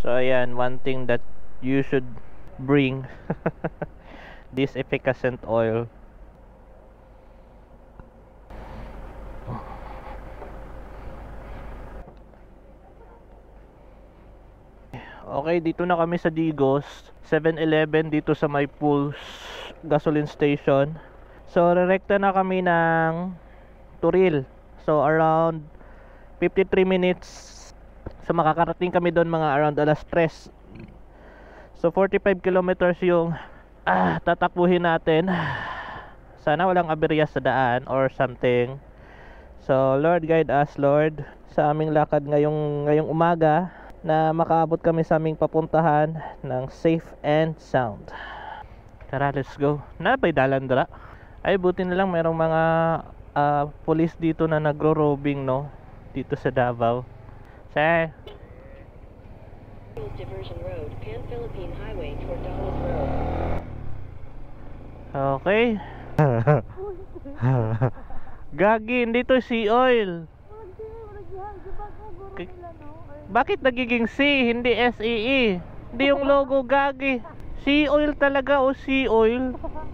So ayan, one thing that you should bring this efficacent oil. Okay, dito na kami sa Digos, 7-Eleven dito sa may Pulse gasoline station. So rerekta na kami ng Toril. So around 53 minutes. So makakarating kami doon mga around alas 3. So 45 kilometers yung tatakbuhin natin. Sana walang aberya sa daan or something. So Lord, guide us Lord sa aming lakad ngayong umaga, na makaabot kami sa aming papuntahan ng safe and sound. Tara, let's go. Napay dalandra. Ay, buti na lang merong mga police dito na nagro-robing, no? Dito sa Davao. Sir. Diversion Road, Pan-Philippine Highway toward Dallas Road. Okay. Gagi, hindi to sea oil. Bakit nagiging C, hindi SEE? Hindi yung logo, gagi. Sea oil talaga o sea oil.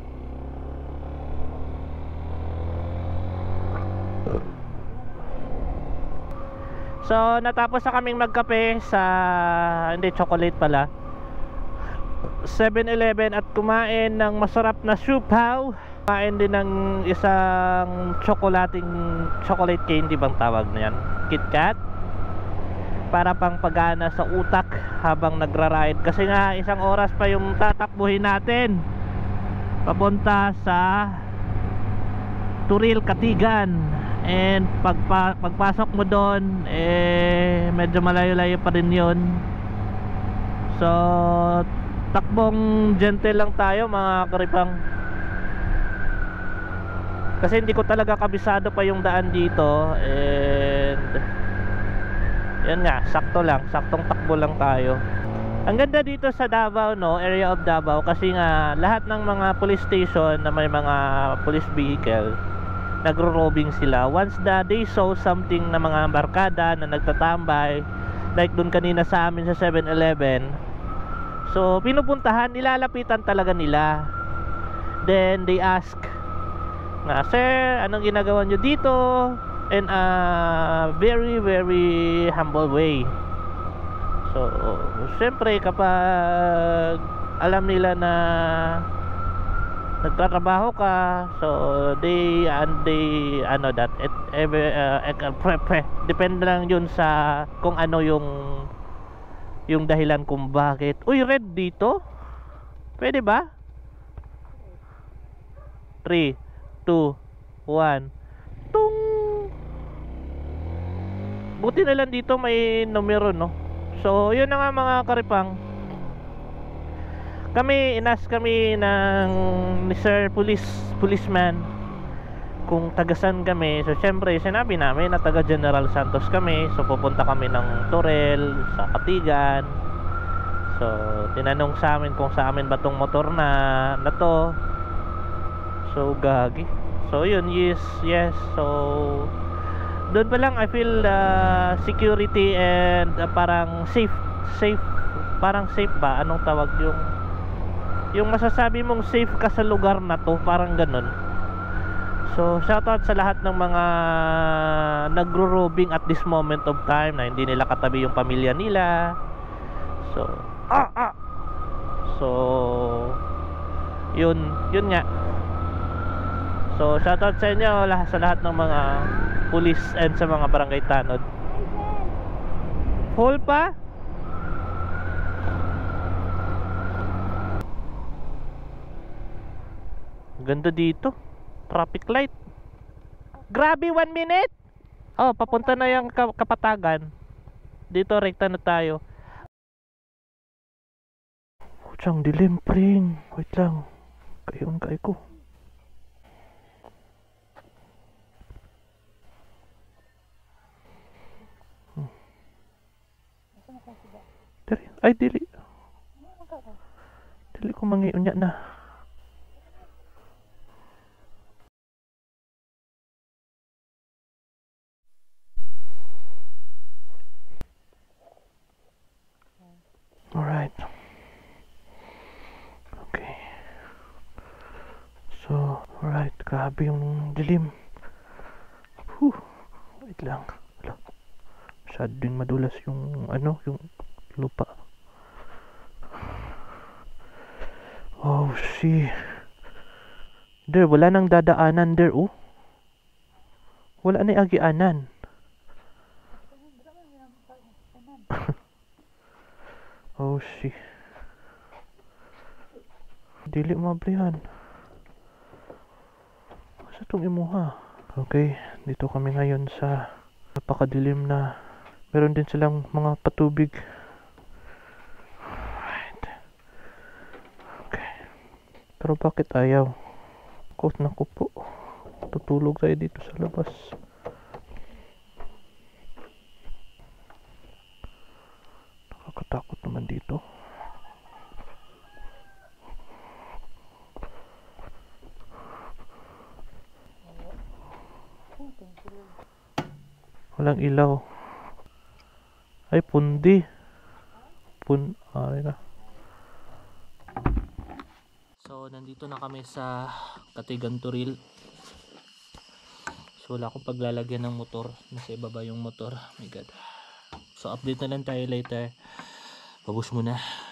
So, natapos na kaming magkape sa, hindi, chocolate pala, 7-Eleven, at kumain ng masarap na siupaw. Kumain din ng isang chocolate candy bang tawag na yan? KitKat. Para pang pagana sa utak habang nagra-ride. Kasi nga, isang oras pa yung tatakbuhin natin papunta sa Toril, Catigan. And pagpasok mo doon, medyo malayo-layo pa rin yun. So takbong gentle lang tayo mga karipang, kasi hindi ko talaga kabisado pa yung daan dito. And yan nga, sakto lang, saktong takbo lang tayo. Ang ganda dito sa Davao, no, area of Davao, kasi nga lahat ng mga police station na may mga police vehicle, nagro-robing sila. Once they saw something na mga barkada na nagtatambay, like dun kanina sa amin sa 7-Eleven, so pinupuntahan, nilalapitan talaga nila. Then they ask na, sir, anong ginagawa nyo dito? In a very very humble way. So syempre kapag alam nila na nagtatrabaho ka, so they ano that it depende lang yun sa kung ano yung dahilan kung bakit. Uy, red dito, pwede ba? 3, 2, 1, tung. Buti na lang dito may numero, no? So yun na nga mga karipang, inas kami ni Sir Policeman kung tagasan kami. So syempre sinabi namin na taga General Santos kami. So pupunta kami ng Toril sa Catigan. So tinanong sa amin kung sa amin ba tong motor na to. So gagi. So yun, yes. So doon pa lang I feel security and parang safe, parang safe ba? Anong tawag yung masasabi mong safe ka sa lugar na to, parang ganun. So shoutout sa lahat ng mga nagro-robing at this moment of time na hindi nila katabi yung pamilya nila. So so yun nga. So shoutout sa inyo, sa lahat ng mga police and sa mga barangay tanod. Full pa? Ganda dito, traffic light. Grabe, 1 minute. Oh, papunta na yung Kapatagan. Dito rekta na tayo. Kutsang dilim, pring. Wait lang, kayon ko. Ay, dili ko mangiunya na. Grabe yung dilim. Wait lang. Wala. Masyadong madulas yung yung lupa. Oh, see. Der, wala nang dadaanan der, oh. Wala na agianan. Oh, see. Dili mablihan. Asa tong imuha? Okay, dito kami ngayon sa napakadilim na. Meron din silang mga patubig. Right. Okay. Pero bakit ayaw? Kot na ko po. Tutulog tayo dito sa labas. Nakakatakot naman dito. Walang ilaw. Ay, pundi. Ay na. So, nandito na kami sa Catigan Toril. So, wala akong paglalagyan ng motor. Nasa ibaba yung motor. Oh my God. So, update na lang tayo later. Pabus muna.